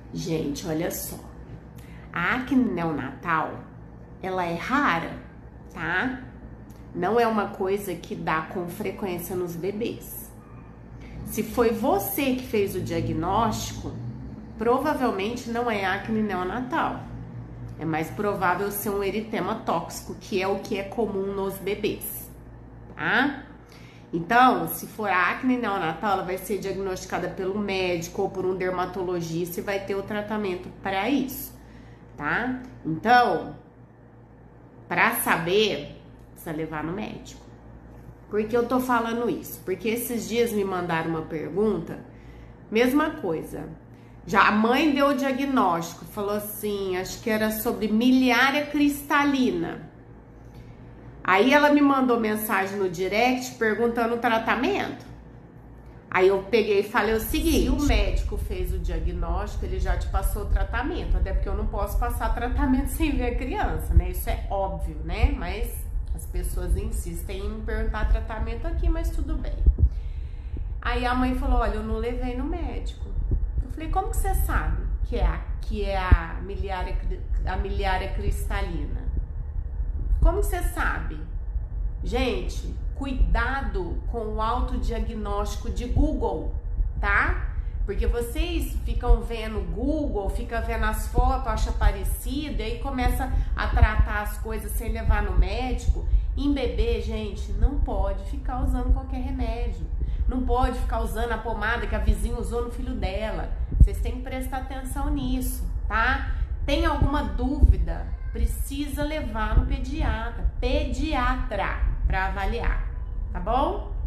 Gente, olha só. A acne neonatal, ela é rara, tá? Não é uma coisa que dá com frequência nos bebês. Se foi você que fez o diagnóstico, provavelmente não é acne neonatal. É mais provável ser um eritema tóxico, que é o que é comum nos bebês, tá? Então, se for acne neonatal, ela vai ser diagnosticada pelo médico ou por um dermatologista e vai ter o tratamento para isso, tá? Então, para saber, precisa levar no médico. Por que eu tô falando isso? Porque esses dias me mandaram uma pergunta, mesma coisa. Já a mãe deu o diagnóstico, falou assim, acho que era sobre miliária cristalina. Aí ela me mandou mensagem no direct perguntando o tratamento. Aí eu peguei e falei o seguinte: se o médico fez o diagnóstico, ele já te passou o tratamento. Até porque eu não posso passar tratamento sem ver a criança, né? Isso é óbvio, né? Mas as pessoas insistem em perguntar tratamento aqui, mas tudo bem. Aí a mãe falou: olha, eu não levei no médico. Eu falei: como que você sabe que é a miliária cristalina? Como você sabe? Gente, cuidado com o autodiagnóstico de Google, tá? Porque vocês ficam vendo Google, ficam vendo as fotos, acham parecido, e aí começa a tratar as coisas sem levar no médico. Em bebê, gente, não pode ficar usando qualquer remédio. Não pode ficar usando a pomada que a vizinha usou no filho dela. Vocês têm que prestar atenção nisso, tá? Tem alguma dúvida? Precisa levar no pediatra para avaliar, tá bom?